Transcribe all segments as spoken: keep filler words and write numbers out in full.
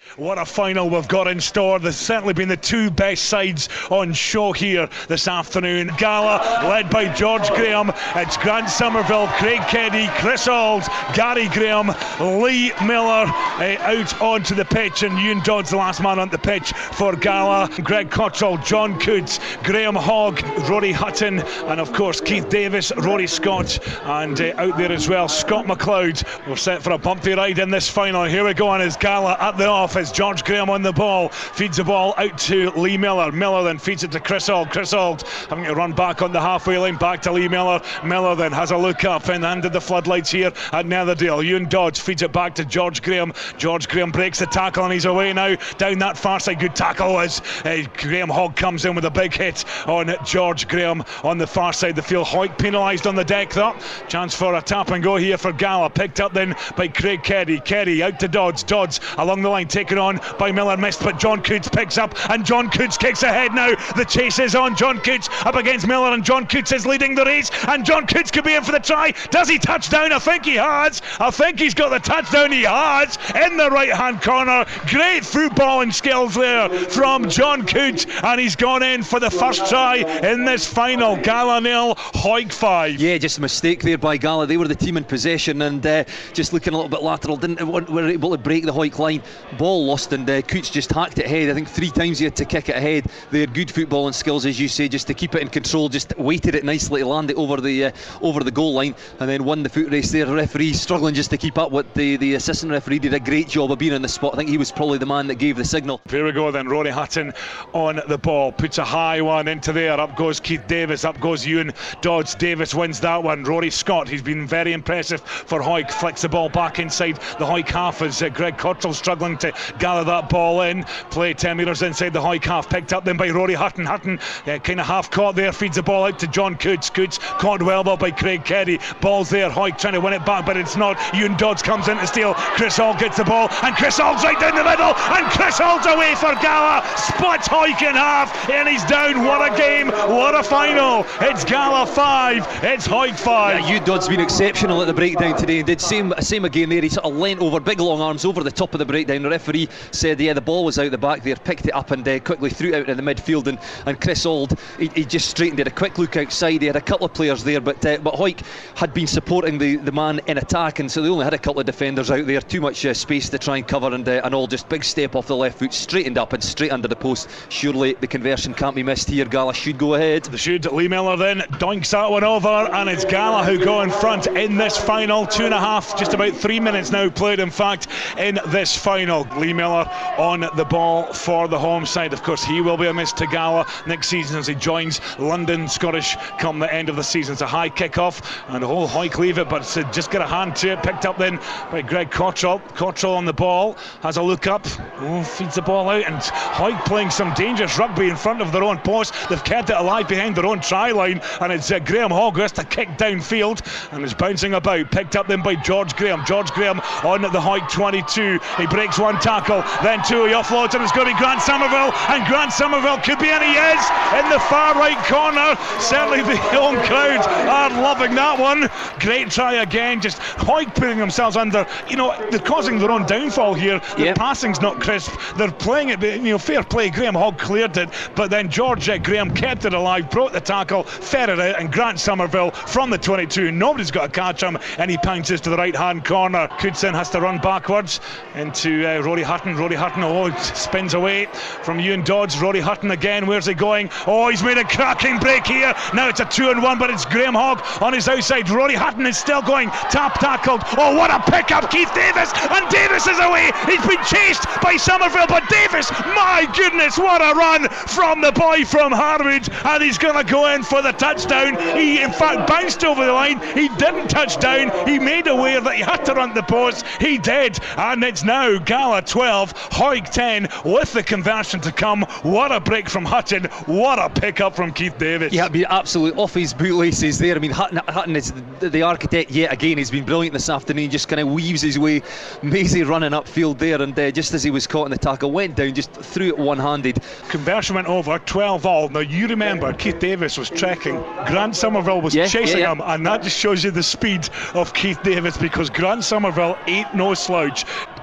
What a final we've got in store. There's certainly been the two best sides on show here this afternoon. Gala, led by George Graham. It's Grant Somerville, Craig Keddy, Chris Auld, Gary Graham, Lee Miller uh, out onto the pitch, and Ewan Dodds, the last man on the pitch for Gala. Greg Cottrell, John Coots, Graham Hogg, Rory Hutton, and of course Keith Davis, Rory Scott, and uh, out there as well Scott McLeod. We're set for a bumpy ride in this final. Here we go, and it's Gala at the off. It's George Graham on the ball, feeds the ball out to Lee Miller. Miller then feeds it to Chris Auld. Chris Auld having to run back on the halfway line, back to Lee Miller. Miller then has a look up and under the floodlights here at Netherdale. Ewan Dodds feeds it back to George Graham. George Graham breaks the tackle and he's away now down that far side. Good tackle as uh, Graham Hogg comes in with a big hit on George Graham on the far side of the field. Hoyt penalised on the deck though. Chance for a tap and go here for Gala, picked up then by Craig Keddy. Keddy out to Dodds. Dodds along the line, taken on by Miller, missed, but John Coots picks up and John Coots kicks ahead now. The chase is on. John Coots up against Miller and John Coots is leading the race and John Coots could be in for the try. Does he touch down? I think he has. I think he's got the touchdown. He has in the right hand corner. Great footballing skills there from John Coots, and he's gone in for the first try in this final. Gala nil, Hawick five. Yeah, just a mistake there by Gala. They were the team in possession and uh, just looking a little bit lateral, didn't were able to break the Hawick line. Ball lost and uh, Coots just hacked it ahead. I think three times he had to kick it ahead. They had good footballing skills, as you say, just to keep it in control. Just weighted it nicely to land it over the uh, over the goal line and then won the foot race there. The referee struggling just to keep up with the, the assistant referee. Did a great job of being in the spot. I think he was probably the man that gave the signal. Here we go then. Rory Hutton on the ball, puts a high one into there. Up goes Keith Davis, up goes Ewan Dodds. Davis wins that one. Rory Scott, he's been very impressive for Hawick, flicks the ball back inside the Hawick half as uh, Greg Cottrell struggling to gather that ball in. Play ten metres inside the Hawick half, picked up then by Rory Hutton. Hutton uh, kind of half caught there, feeds the ball out to John Coots. Coots caught well though by Craig Keddy. Ball's there, Hawick trying to win it back, but it's not. Ewan Dodds comes in to steal. Chris Auld gets the ball and Chris Auld's right down the middle and Chris Auld's away for Gala. Splits Hawick in half and he's down. What a game, what a final. It's Gala five, it's Hawick five. Yeah, Ewan Dodds been exceptional at the breakdown today. He did same same again there. He sort of leant over, big long arms over the top of the breakdown. The referee said yeah the ball was out the back there, picked it up and uh, quickly threw it out in the midfield, and, and Chris Auld he, he just straightened it. A quick look outside. He had a couple of players there, but uh, but Hawick had been supporting the, the man in attack, and so they only had a couple of defenders out there. Too much uh, space to try and cover, and uh, and all just big step off the left foot, straightened up and straight under the post. Surely the conversion can't be missed here. Gala should go ahead. They should. Lee Miller then doinks that one over, and it's Gala who go in front in this final. Two and a half, just about three minutes now played in fact in this final. Lee Miller on the ball for the home side. Of course he will be a miss to Gala next season as he joins London Scottish come the end of the season. It's a high kick off and the whole Hawick leave it, but just get a hand to it. Picked up then by Greg Cottrell. Cottrell on the ball, has a look up, oh, feeds the ball out, and Hawick playing some dangerous rugby in front of their own post. They've kept it alive behind their own try line, and it's uh, Graham Hogg who has to kick downfield and is bouncing about. Picked up then by George Graham. George Graham on the Hawick twenty-two. He breaks one tackle, then two. He offloads, and it's going to be Grant Somerville, and Grant Somerville could be, and he is in the far right corner. Certainly the home crowd are loving that one. Great try again. Just Hawick putting themselves under. You know, they're causing their own downfall here. The yep. passing's not crisp. They're playing it, you know, fair play. Graham Hogg cleared it, but then George uh, Graham kept it alive, broke the tackle, fed it out, and Grant Somerville from the twenty-two. Nobody's got to catch him, and he pounces to the right hand corner. Cootson has to run backwards into uh, Rory Hutton. Rory Hutton, oh, spins away from Ewan Dodds. Rory Hutton again. Where's he going? Oh, he's made a cracking break here. Now it's a two and one, but it's Graham Hogg on his outside. Rory Hutton is still going. Tap tackled. Oh, what a pick up, Keith Davis, and Davis is away. He's been chased by Somerville, but Davis, my goodness, what a run from the boy from Harwood, and he's going to go in for the touchdown. He in fact bounced over the line. He didn't touch down. He made aware that he had to run the post. He did, and it's now Gala twelve, Hawick ten, with the conversion to come. What a break from Hutton. What a pick up from Keith Davis. Yeah, I mean, absolutely off his bootlaces there. I mean, Hutton, Hutton is the, the architect yet again. He's been brilliant this afternoon. Just kind of weaves his way, Maisie running upfield there, and uh, just as he was caught in the tackle, went down, just threw it one-handed. Conversion went over, twelve all. Now you remember Keith Davis was trekking, Grant Somerville was yeah, chasing yeah, yeah. him, and that just shows you the speed of Keith Davis, because Grant Somerville ain't no slouch.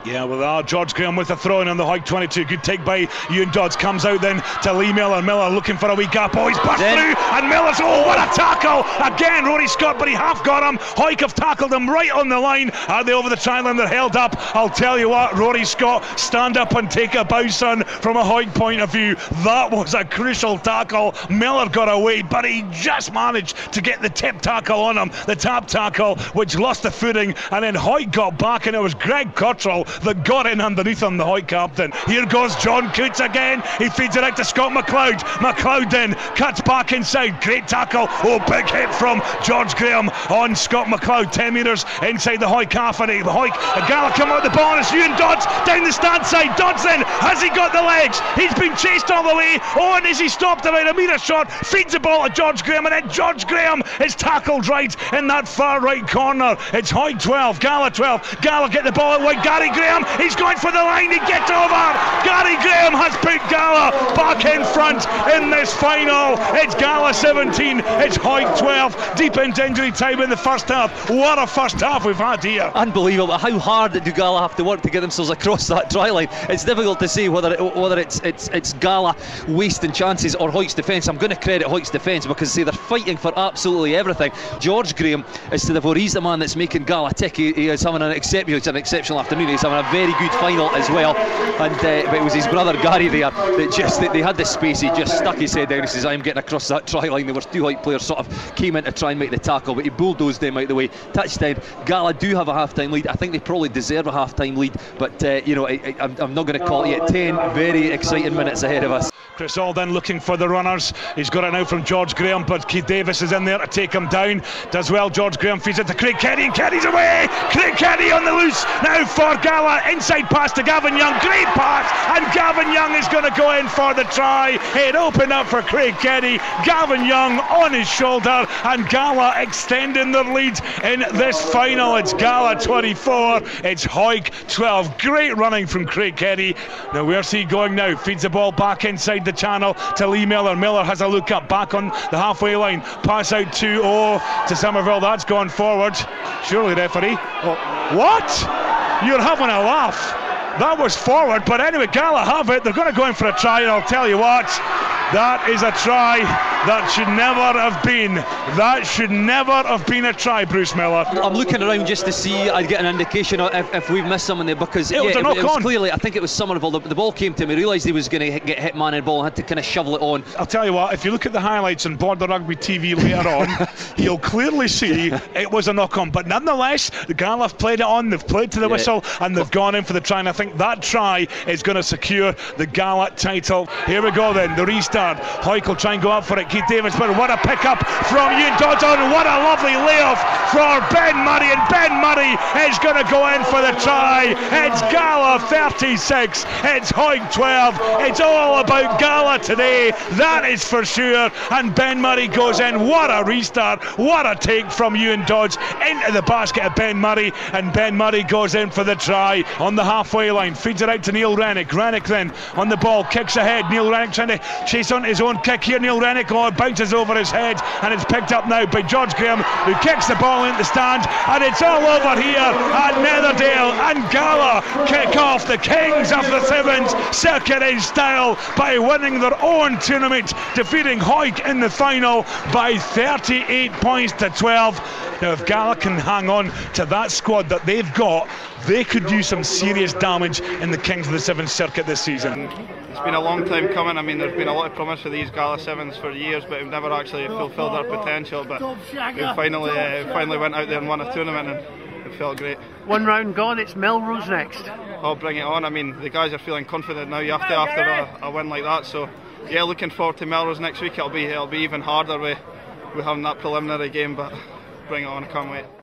Yeah, well, uh, George Graham with the throw in on the Hawick twenty-two. Good take by Ewan Dodds. Comes out then to Lee Miller. Miller looking for a wee gap. Oh, he's burst Then. through. And Miller's, oh, what a tackle. Again, Rory Scott, but he half got him. Hawick have tackled him right on the line. Are they over the try line? They're held up. I'll tell you what, Rory Scott, stand up and take a bow, son, from a Hawick point of view. That was a crucial tackle. Miller got away, but he just managed to get the tip tackle on him. The tap tackle, which lost the footing. And then Hawick got back, and it was Greg Cottrell that got in underneath him, the Hawick captain. Here goes John Coots again. He feeds it out to Scott McLeod. McLeod then cuts back inside. Great tackle. Oh, big hit from George Graham on Scott McLeod. ten metres inside the Hawick half. And the Hawick, Gala come out the ball, and it's Ewan Dodds down the stand side. Dodds then, has he got the legs? He's been chased all the way. Oh, and is he stopped about a metre short? Feeds the ball to George Graham, and then George Graham is tackled right in that far right corner. It's Hawick twelve, Gala twelve. Gala get the ball out wide. Gary Graham, he's going for the line. He gets over. Gary Graham has put Gala back in front in this final. It's Gala seventeen, it's Hawick twelve. Deep into injury time in the first half. What a first half we've had here. Unbelievable. How hard do Gala have to work to get themselves across that try line? It's difficult to say whether it, whether it's it's it's Gala wasting chances or Hawick's defence. I'm going to credit Hawick's defence because see, they're fighting for absolutely everything. George Graham is to the fore. He's the man that's making Gala tick. He, he is having an exceptional, it's an exceptional afternoon. He's having a very good final as well. And uh, but it was his brother Gary there that just they, they had the space. He just stuck his head down. He says, "I'm getting across that try line." There were two Hawick players sort of came in to try and make the tackle, but he bulldozed them out the way. Touchdown. Gala do have a half-time lead. I think they probably deserve a half-time lead, but uh, you know, I, I, I'm, I'm not going to call it yet. ten very exciting minutes ahead of us. Chris Alden looking for the runners. He's got it now from George Graham, but Keith Davis is in there to take him down. Does well. George Graham feeds it to Craig Kenny, and Kenny's away. Craig Kenny on the loose now for Gala. Inside pass to Gavin Young. Great pass, and Gavin Young is going to go in for the try. It opened up for Craig Kenny. Gavin Young on his shoulder, and Gala extending their lead in this final. It's Gala twenty-four, it's Hawick twelve. Great running from Craig Kenny. Now where's he going now? Feeds the ball back inside the channel to Lee Miller. Miller has a look up back on the halfway line. Pass out to oh to Somerville. That's gone forward. Surely, referee. Oh, what? You're having a laugh. That was forward, but anyway, Gala have it. They're going to go in for a try, and I'll tell you what, that is a try that should never have been. That should never have been a try, Bruce Miller. I'm looking around just to see, I'd get an indication if, if we've missed someone there, because it yeah, was a it, knock it was on. Clearly, I think it was Somerville. The, the ball came to him. He realised he was going to get hit man in the ball and had to kind of shovel it on. I'll tell you what, if you look at the highlights on Border Rugby T V later on, you'll clearly see it was a knock on. But nonetheless, the Gala have played it on, they've played to the yeah. whistle, and they've gone in for the try. And I think that try is going to secure the Gala title. Here we go then, the restart. Hawick will try and go up for it. Keith Davis, but what a pick up from Ewan Dodds, and what a lovely layoff for Ben Murray, and Ben Murray is going to go in for the try. It's Gala thirty-six, it's Hawick twelve. It's all about Gala today, that is for sure. And Ben Murray goes in. What a restart, what a take from Ewan Dodds into the basket of Ben Murray, and Ben Murray goes in for the try on the halfway line. Feeds it out to Neil Rennick. Rennick then on the ball, kicks ahead. Neil Rennick trying to chase on his own kick here. Neil Rennick, oh, it bounces over his head, and it's picked up now by George Graham, who kicks the ball into the stand, and it's all over here at Netherdale. And Gala kick off the Kings of the Sevens circuit in style by winning their own tournament, defeating Hawick in the final by thirty-eight points to twelve. Now if Gala can hang on to that squad that they've got, they could do some serious damage in the Kings of the Sevens circuit this season. It's been a long time coming. I mean, there's been a lot of promise for these Gala Sevens for years, but we've never actually fulfilled our potential. But we finally, uh, finally went out there and won a tournament, and it felt great. One round gone. It's Melrose next. Oh, bring it on! I mean, the guys are feeling confident now. You have to after a, a win like that. So, yeah, looking forward to Melrose next week. It'll be, it'll be even harder with, with having that preliminary game, but bring it on! I can't wait.